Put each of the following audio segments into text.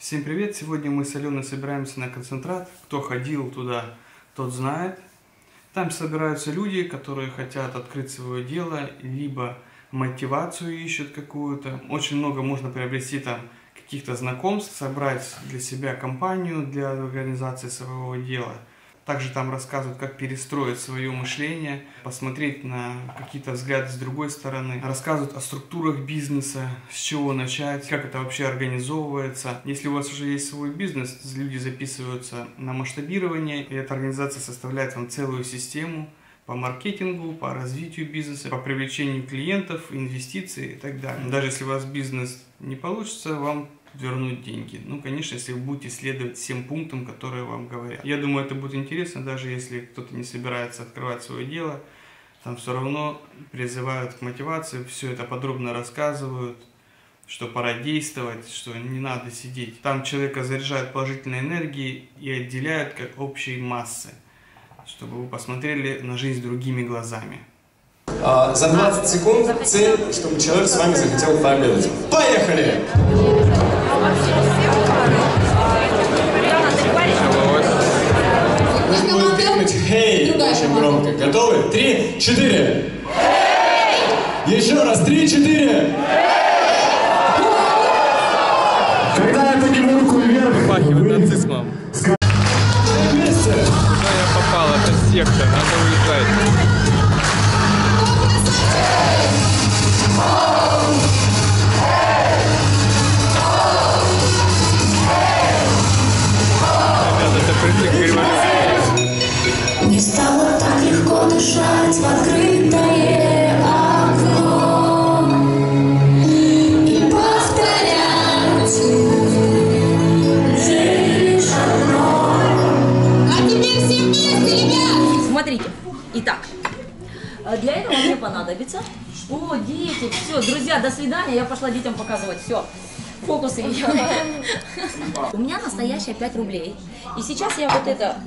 Всем привет! Сегодня мы с Аленой собираемся на концентрат. Кто ходил туда, тот знает. Там собираются люди, которые хотят открыть свое дело, либо мотивацию ищут какую-то. Очень много можно приобрести там каких-то знакомств, собрать для себя компанию для организации своего дела. Также там рассказывают, как перестроить свое мышление, посмотреть на какие-то взгляды с другой стороны. Рассказывают о структурах бизнеса, с чего начать, как это вообще организовывается. Если у вас уже есть свой бизнес, люди записываются на масштабирование, и эта организация составляет вам целую систему по маркетингу, по развитию бизнеса, по привлечению клиентов, инвестиций и так далее. Даже если у вас бизнес не получится, вам вернуть деньги. Ну, конечно, если вы будете следовать всем пунктам, которые вам говорят. Я думаю, это будет интересно, даже если кто-то не собирается открывать свое дело. Там все равно призывают к мотивации, все это подробно рассказывают, что пора действовать, что не надо сидеть. Там человека заряжают положительной энергией и отделяют как общей массы, чтобы вы посмотрели на жизнь другими глазами. За 20 секунд цель, чтобы человек с вами захотел пообедать. Поехали! Нужно будет крикнуть «Хей!» очень громко. Готовы? 3, 4. Еще раз. 3, 4. Когда я подниму руку вверх, Пахивает нацизмом. вместе. Куда я попал? Это секта, надо уезжать. Не стало так легко дышать в открытое окно и повторять лишь одно. А теперь все вместе, ребят! Смотрите, итак, для этого мне понадобится. О, дети, все, друзья, до свидания, я пошла детям показывать, все. Фокусы. У меня настоящие 5 рублей. И сейчас я вот это...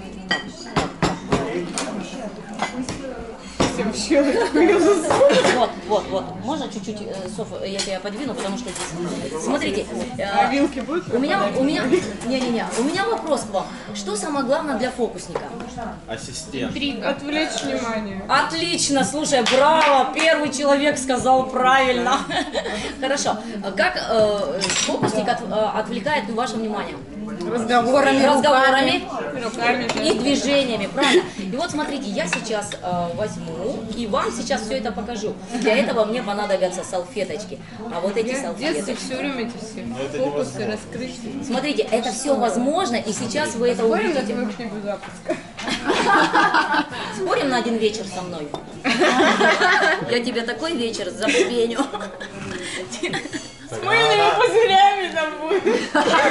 Вот. Можно чуть-чуть, Соф, я тебя подвину, потому что здесь... Смотрите. А вилки будут? У меня вопрос к вам. Что самое главное для фокусника? Ассистент. Отвлечь внимание. Отлично, слушай, браво, первый человек сказал правильно. Хорошо. Как фокусник отвлекает ваше внимание? Разговорами Руками. и движениями, правильно? И вот смотрите, я сейчас возьму и вам сейчас все это покажу. Для этого мне понадобятся салфеточки. А вот эти Я в детстве салфеточки. все время эти все фокусы раскрыть. Смотрите, это все возможно, и сейчас вы это Спорим на увидите. твою книгу запуска? Спорим на один вечер со мной? Я тебе такой вечер запеню. С мыльными пузырями там будет.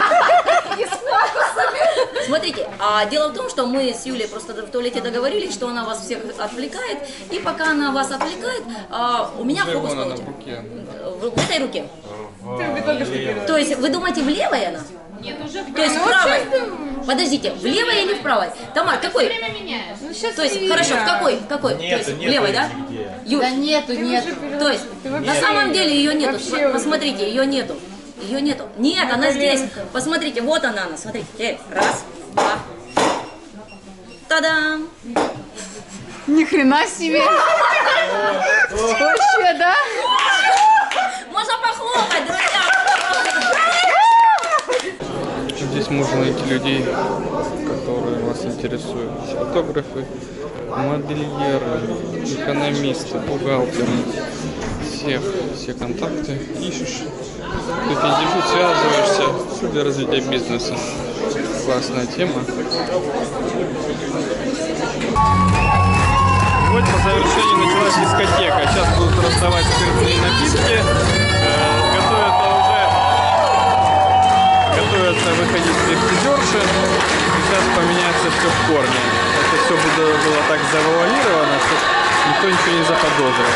Смотрите, дело в том, что мы с Юлей просто в туалете договорились, что она вас всех отвлекает, и пока она вас отвлекает, у меня фокус получится. В этой руке. Ты только что перевела. То есть вы думаете, в левой она? Нет, уже в То есть в правой? Подождите, в левой или в правой? Тамар, какой? время меняешь. Ну, сейчас То есть, хорошо, в какой? В какой? То есть в левой, да? Юль, Да нету. то есть, на самом деле ее нету. Вообще Посмотрите, ее нету. Ее нету. Нет, она здесь. Посмотрите, вот она, смотрите. Раз, два. Та-дам! Ни хрена себе. Вообще, да? Можно похлопать, друзья! Здесь можно найти людей, которые вас интересуют. Фотографы, модельеры, экономисты, бухгалтеры. Все контакты ищешь. Тут индивид, связываешься для развития бизнеса. Классная тема. Вот по завершении началась дискотека. Сейчас будут раздавать спиртные напитки. Готовятся выходить стриптизерши. Сейчас поменяется все в корне. Это все было так завуалировано, что никто ничего не заподозрил.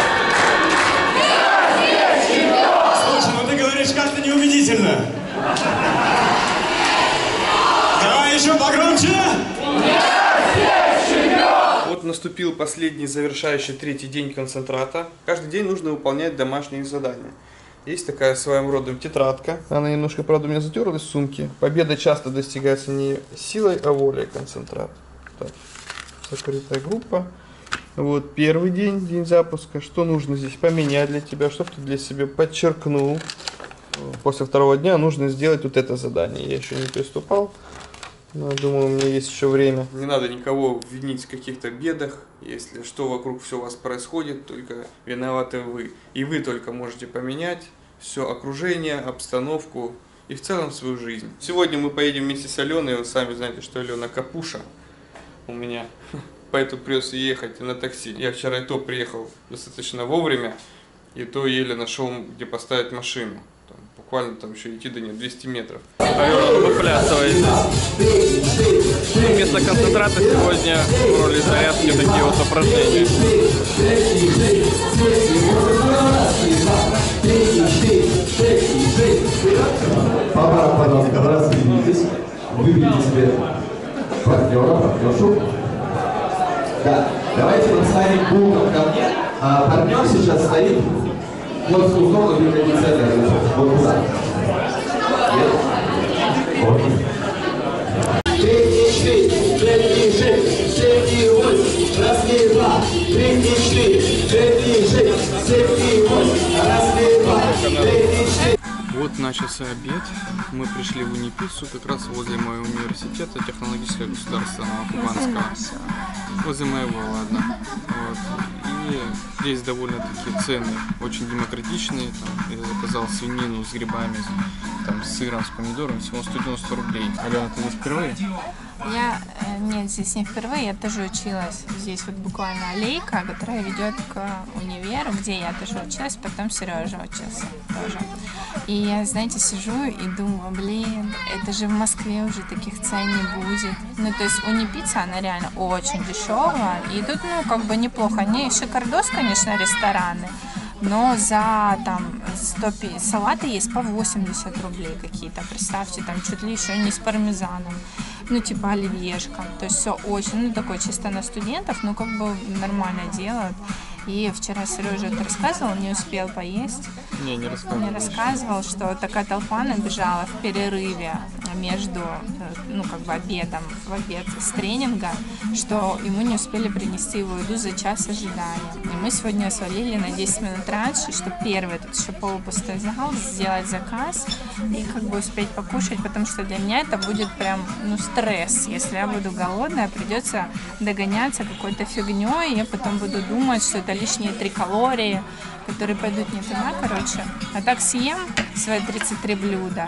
Слушай, ну ты говоришь как-то неубедительно. Давай еще погромче. Вот наступил последний завершающий 3-й день концентрата. Каждый день нужно выполнять домашние задания. Есть такая своим родом тетрадка. Она немножко, правда, у меня затерлась в сумке. Победа часто достигается не силой, а волей, концентрат. Так, закрытая группа. Вот первый день, день запуска. Что нужно здесь поменять для тебя, чтобы ты для себя подчеркнул. После второго дня нужно сделать вот это задание. Я еще не приступал. Но думаю, у меня есть еще время. Не надо никого винить в каких-то бедах. Если что вокруг все у вас происходит, только виноваты вы. И вы только можете поменять все окружение, обстановку и в целом свою жизнь. Сегодня мы поедем вместе с Аленой. Вы сами знаете, что Алена капуша у меня. Поэтому придется ехать на такси. Я вчера и то приехал достаточно вовремя. И то еле нашел, где поставить машину. Буквально там еще идти до нее 200 метров. Алена выплясывает. Вместо концентрата сегодня в роли зарядки такие вот упражнения. Папа, пожалуйста, разберитесь. Выберите себе партнера, партнершу. Да, давайте поставим букву ко мне. А партнер сейчас стоит вот в ту сторону, где не центр. Вот туда. Третий шесть, третий шесть, третий восемь, раз, два, третий шесть, третий шесть, третий восемь, раз, два, третий шесть. Вот начался обед. Мы пришли в Унипиццу, как раз возле моего университета, технологического государственного Кубанского. Возле моего, ладно. Вот. И здесь довольно-таки цены очень демократичные. Там, я заказал свинину с грибами, там, с сыром, с помидором, всего 190 рублей. Алена, ты здесь впервые? Нет, здесь не впервые, я тоже училась. Здесь вот буквально аллейка, которая ведет к универу, где я тоже училась, потом Сережа учился тоже. И я, знаете, сижу и думаю, блин, это же в Москве уже таких цен не будет. Ну, то есть Унипицца, она реально очень дешевая. И тут, ну, как бы неплохо. Они шикардос, конечно, рестораны. Но за там 100 салаты есть по 80 рублей какие-то. Представьте, там чуть ли еще не с пармезаном. Ну, типа оливьешка. То есть все очень, ну, такое чисто на студентов, но как бы нормально делают. И вчера Сережа это рассказывал, не успел поесть. Не рассказывал. Мне рассказывал, что такая толпа набежала в перерыве между, ну, как бы обедом, в обед с тренинга, что ему не успели принести его еду за час ожидания. И мы сегодня свалили на 10 минут раньше, чтобы первый этот еще полупустой зал сделать заказ и как бы успеть покушать, потому что для меня это будет прям, ну, стресс. Если я буду голодная, придется догоняться какой-то фигней, и я потом буду думать, что это лишние 3 калории, которые пойдут не туда, короче. А так съем свои 33 блюда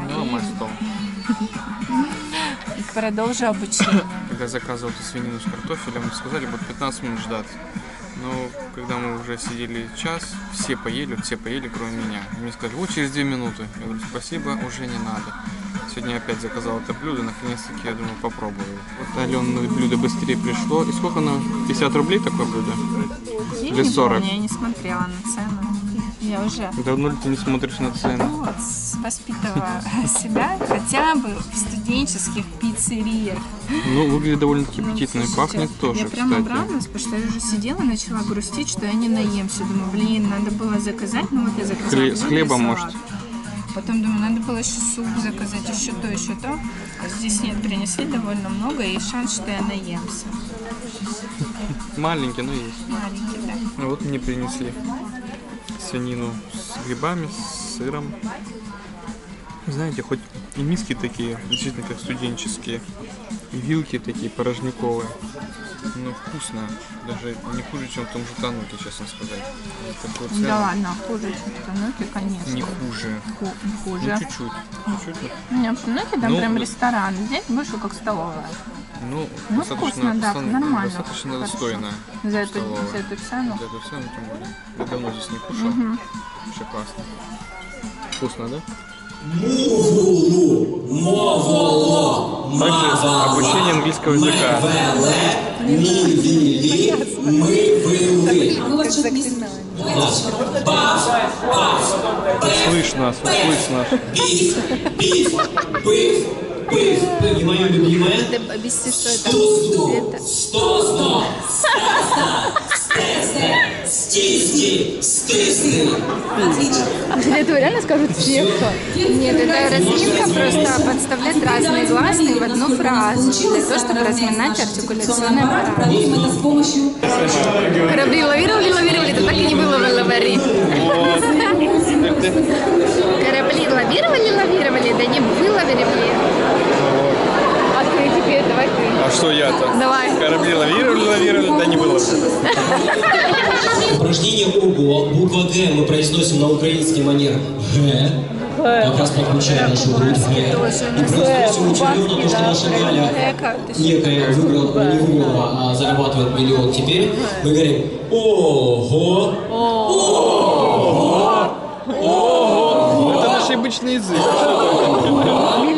и продолжу обучение. Когда заказывал эту свинину с картофелем, сказали, вот 15 минут ждать. Но когда мы уже сидели час, все поели, кроме меня. Мне сказали, вот через 2 минуты. Я говорю, спасибо, уже не надо. Сегодня опять заказал это блюдо, наконец-таки, я думаю, попробую. Вот Аленное блюдо быстрее пришло. И сколько оно? 50 рублей такое блюдо? Или 40? Я не смотрела на цену. Я уже... Давно ли ты не смотришь на цену? Вот, воспитывая себя хотя бы в студенческих пиццериях. Ну, выглядит довольно-таки аппетитно и пахнет тоже, я прям обрадовалась, потому что я уже сидела и начала грустить, что я не наемся. Думаю, блин, надо было заказать, ну вот я заказала. С хлебом, может? Потом думаю, надо было еще суп заказать, еще то, еще то. А здесь нет, принесли довольно много, и шанс, что я наемся. Маленький, но есть. Маленький, да. Вот мне принесли свинину с грибами, с сыром. Знаете, хоть и миски такие, действительно как студенческие, и вилки такие порожниковые, но вкусно. Даже не хуже, чем в том же Тануке, честно сказать. Да ладно, хуже, чем в Тануке, конечно. Не хуже. Хуже. Ну, чуть-чуть. Нет, в Тануке там прям ресторан, здесь больше как столовая. Ну вкусно, да, нормально. Достаточно достойно. За эту цену? За эту цену, тем более. Я давно здесь не кушал. Вообще классно. Вкусно, да? Также обучение английского языка. Слышно, слышно. И мое любимое. Это объясни, что это. Стисни. Отлично. Или это реально скажут все, кто? Нет, это разминка, просто подставлять разные гласные в одну фразу, для того, чтобы разминать артикуляционный аппарат. Корабли лавировали, это так и не было лавари. Корабли лавировали, да не вылавировали. А ты теперь, давай ты. А что я-то? Давай. Корабли лавировали, да не было. Упражнение ОГО. Буква Г мы произносим на украинский манер Г. Как раз подключаем нашу грудь Г. И произносим удивленно то, что наша Галя некая выиграла, не выиграла, а зарабатывает миллион. Теперь мы говорим ОГО. Это наш обычный язык.